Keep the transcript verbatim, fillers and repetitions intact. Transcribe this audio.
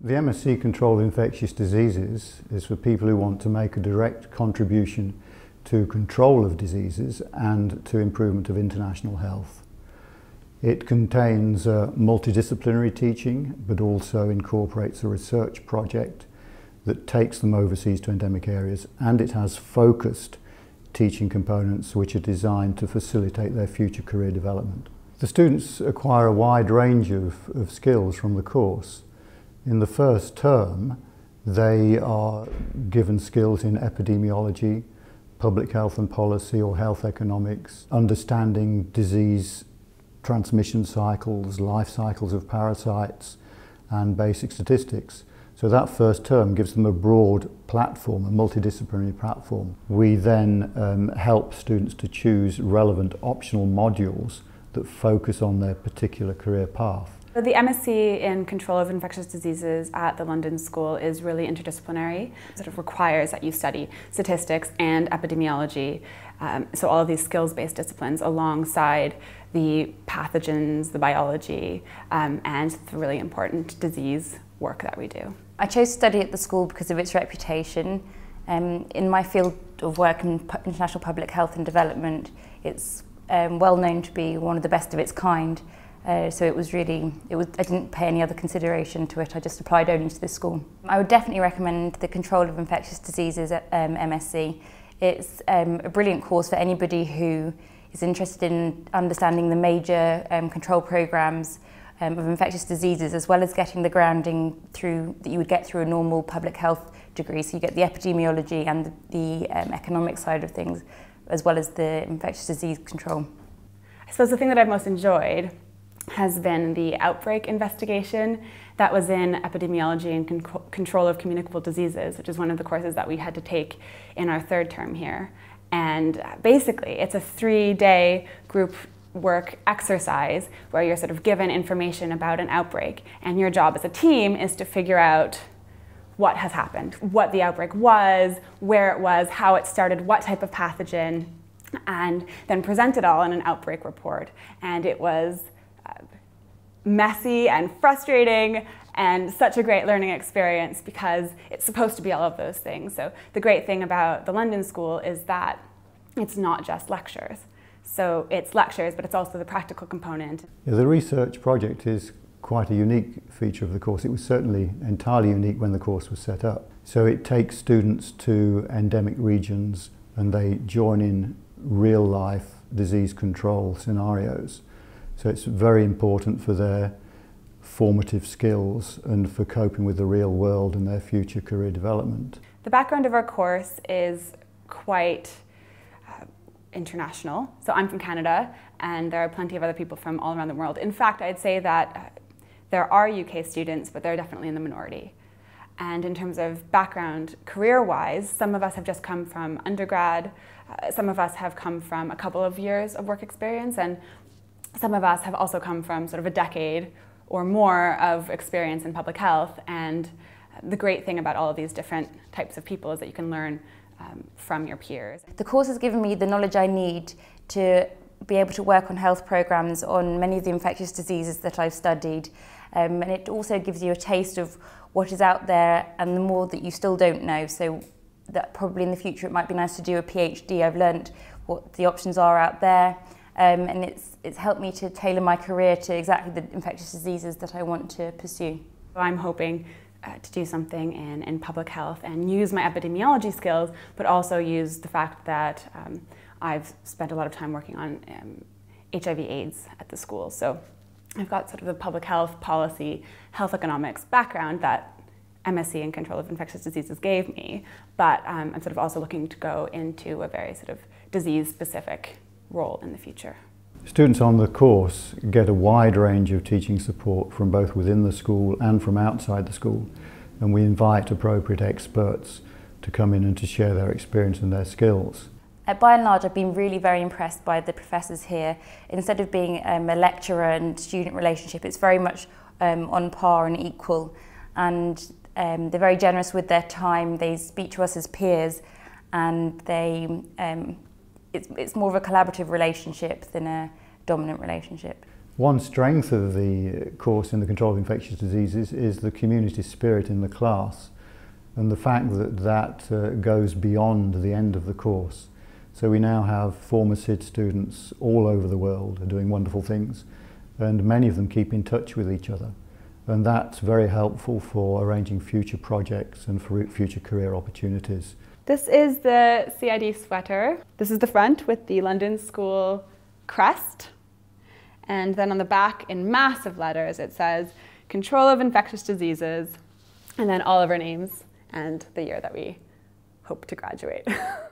The M S c Control of Infectious Diseases is for people who want to make a direct contribution to control of diseases and to improvement of international health. It contains uh, multidisciplinary teaching, but also incorporates a research project that takes them overseas to endemic areas, and it has focused teaching components which are designed to facilitate their future career development. The students acquire a wide range of, of skills from the course. In the first term, they are given skills in epidemiology, public health and policy or health economics, understanding disease transmission cycles, life cycles of parasites, and basic statistics. So that first term gives them a broad platform, a multidisciplinary platform. We then um, help students to choose relevant optional modules that focus on their particular career path. So the M S c in Control of Infectious Diseases at the London School is really interdisciplinary. It sort of requires that you study statistics and epidemiology, um, so all of these skills-based disciplines alongside the pathogens, the biology, um, and the really important disease work that we do. I chose to study at the school because of its reputation. Um, in my field of work in international public health and development, it's um, well known to be one of the best of its kind. Uh, so it was really, it was, I didn't pay any other consideration to it, I just applied only to this school. I would definitely recommend the Control of Infectious Diseases at um, M S c. It's um, a brilliant course for anybody who is interested in understanding the major um, control programs um, of infectious diseases, as well as getting the grounding through that you would get through a normal public health degree. So you get the epidemiology and the, the um, economic side of things, as well as the infectious disease control. I suppose the thing that I've most enjoyed has been the outbreak investigation that was in epidemiology and con control of communicable diseases, which is one of the courses that we had to take in our third term here. And basically, it's a three-day group work exercise where you're sort of given information about an outbreak, and your job as a team is to figure out what has happened, what the outbreak was, where it was, how it started, what type of pathogen, and then present it all in an outbreak report. And it was messy and frustrating and such a great learning experience because it's supposed to be all of those things. So the great thing about the London School is that it's not just lectures. So it's lectures, but it's also the practical component. Yeah, the research project is quite a unique feature of the course. It was certainly entirely unique when the course was set up. So it takes students to endemic regions and they join in real life disease control scenarios. So it's very important for their formative skills and for coping with the real world and their future career development. The background of our course is quite uh, international. So I'm from Canada, and there are plenty of other people from all around the world. In fact, I'd say that uh, there are U K students, but they're definitely in the minority. And in terms of background, career-wise, some of us have just come from undergrad, uh, some of us have come from a couple of years of work experience, and some of us have also come from sort of a decade or more of experience in public health. And the great thing about all of these different types of people is that you can learn um, from your peers. The course has given me the knowledge I need to be able to work on health programs on many of the infectious diseases that I've studied. Um, and it also gives you a taste of what is out there and the more that you still don't know. So that probably in the future it might be nice to do a PhD. I've learned what the options are out there. Um, and it's, it's helped me to tailor my career to exactly the infectious diseases that I want to pursue. I'm hoping uh, to do something in, in public health and use my epidemiology skills, but also use the fact that um, I've spent a lot of time working on um, H I V AIDS at the school. So I've got sort of the public health, policy, health economics background that M S c in Control of Infectious Diseases gave me, but um, I'm sort of also looking to go into a very sort of disease-specific role in the future. Students on the course get a wide range of teaching support from both within the school and from outside the school, and we invite appropriate experts to come in and to share their experience and their skills. Uh, by and large, I've been really very impressed by the professors here. Instead of being um, a lecturer and student relationship, it's very much um, on par and equal, and um, they're very generous with their time. They speak to us as peers, and they um, It's, it's more of a collaborative relationship than a dominant relationship. One strength of the course in the Control of Infectious Diseases is the community spirit in the class, and the fact that that uh, goes beyond the end of the course. So we now have former S I D students all over the world doing wonderful things, and many of them keep in touch with each other. And that's very helpful for arranging future projects and for future career opportunities. This is the C I D sweater. This is the front with the London School crest. And then on the back, in massive letters, it says Control of Infectious Diseases, and then all of our names and the year that we hope to graduate.